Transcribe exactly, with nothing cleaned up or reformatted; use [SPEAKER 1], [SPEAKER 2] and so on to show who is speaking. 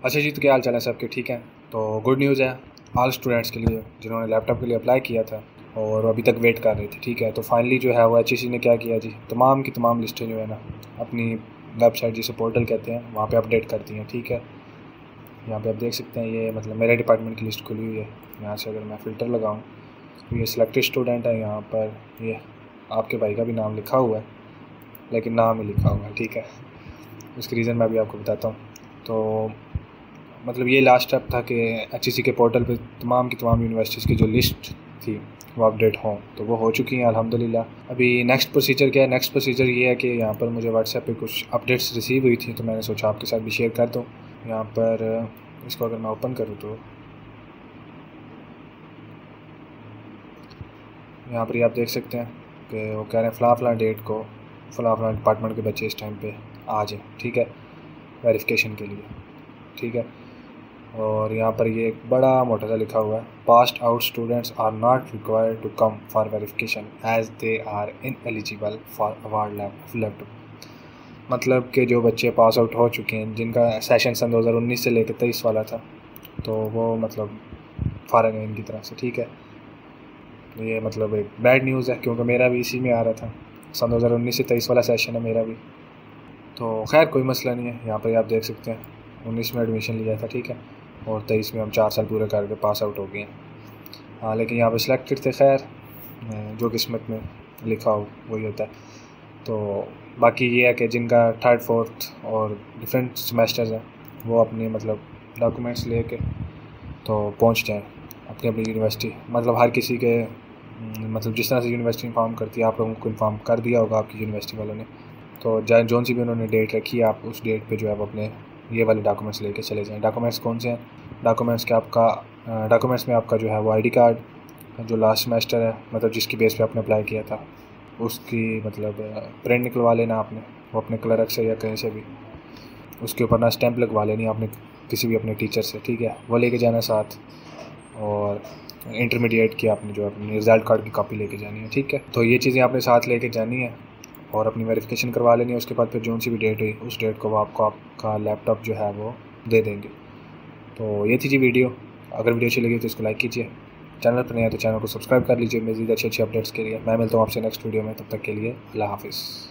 [SPEAKER 1] अच्छा जी, तो क्या हाल चाल है सबके? ठीक है। तो गुड न्यूज़ है ऑल स्टूडेंट्स के लिए जिन्होंने लैपटॉप के लिए अप्लाई किया था और अभी तक वेट कर रहे थे। ठीक है, तो फाइनली जो है वो एच ई सी ने क्या किया जी, तमाम की तमाम लिस्टें जो है ना अपनी वेबसाइट जिसे पोर्टल कहते हैं वहाँ पे अपडेट कर दी हैं। ठीक है, यहाँ पे आप देख सकते हैं ये मतलब मेरे डिपार्टमेंट की लिस्ट खुली हुई है। यहाँ से अगर मैं फ़िल्टर लगाऊँ तो ये सिलेक्टेड स्टूडेंट है, यहाँ पर ये आपके भाई का भी नाम लिखा हुआ है लेकिन नाम ही लिखा हुआ है। ठीक है, उसकी रीज़न मैं भी आपको बताता हूँ। तो मतलब ये लास्ट स्टेप था कि एच ई सी के पोर्टल पे तमाम की तमाम यूनिवर्सिटीज़ की जो लिस्ट थी वो अपडेट हों, तो वो हो चुकी हैं अल्हम्दुलिल्लाह। अभी नेक्स्ट प्रोसीजर क्या है? नेक्स्ट प्रोसीजर ये है कि यहाँ पर मुझे व्हाट्सएप पे कुछ अपडेट्स रिसीव हुई थी, तो मैंने सोचा आपके साथ भी शेयर कर दूँ। यहाँ पर इसको अगर मैं ओपन करूँ तो यहाँ पर ये आप देख सकते हैं कि वो कह रहे हैं फ़लाँ फ़लाँ डेट को फ़लाँ फ़लाँ डिपार्टमेंट के बच्चे इस टाइम पे आ जाएँ। ठीक है, वेरिफिकेशन के लिए। ठीक है, और यहाँ पर ये एक बड़ा मोटा सा लिखा हुआ है, passed out students are not required to come for verification as they are in eligible for award laptop. मतलब कि जो बच्चे पास आउट हो चुके हैं, जिनका सेशन सन दो हज़ार उन्नीस से लेकर तेईस वाला था, तो वो मतलब फ़ारग है इनकी तरफ से। ठीक है, ये मतलब एक बैड न्यूज़ है क्योंकि मेरा भी इसी में आ रहा था, सन दो हज़ार उन्नीस से तेईस वाला सेशन है मेरा भी। तो खैर कोई मसला नहीं है। यहाँ पर आप देख सकते हैं उन्नीस में एडमिशन लिया था, ठीक है, और तेईस में हम चार साल पूरे करके पास आउट हो गए हैं। हाँ, लेकिन यहाँ पे सिलेक्टेड थे। खैर जो किस्मत में लिखा हो वही होता है। तो बाकी ये है कि जिनका थर्ड फोर्थ और डिफरेंट सेमेस्टर्स हैं वो अपने मतलब डॉक्यूमेंट्स लेके तो पहुँच जाएँ अपनी अपनी यूनिवर्सिटी। मतलब हर किसी के मतलब जिस तरह से यूनिवर्सिटी इन्फॉर्म करती है, आप लोगों को इन्फॉर्म कर दिया होगा आपकी यूनिवर्सिटी वालों ने। तो जहाँ जोन सी भी उन्होंने डेट रखी है, आप उस डेट पे जो है वो अपने ये वाले डॉक्यूमेंट्स लेके चले जाएँ। डॉक्यूमेंट्स कौन से हैं? डॉक्यूमेंट्स के आपका डॉक्यूमेंट्स में आपका जो है वो आईडी कार्ड जो लास्ट सेमेस्टर है, मतलब जिसकी बेस पे आपने अप्लाई किया था, उसकी मतलब प्रिंट निकलवा लेना आपने, वो अपने क्लर्क से या कहीं से भी। उसके ऊपर ना स्टैंप लगवा लेनी आपने किसी भी अपने टीचर से। ठीक है, वो लेके जाना साथ। और इंटरमीडिएट की आपने जो अपनी रिज़ल्ट कार्ड की कॉपी लेके जानी है। ठीक है, तो ये चीज़ें आपने साथ लेके जानी है और अपनी वेरिफिकेशन करवा लेनी है। उसके बाद फिर जो सी भी डेट हुई उस डेट को वो आपको आपका लैपटॉप जो है वो दे देंगे। तो ये थी जी वीडियो। अगर वीडियो अच्छी लगी तो इसको लाइक कीजिए, चैनल पर नहीं है तो चैनल को सब्सक्राइब कर लीजिए मज़ीद अच्छी अच्छी अपडेट्स के लिए। मैं मिलता हूँ आपसे नेक्स्ट वीडियो में, तब तक के लिए अल्लाह हाफिज़।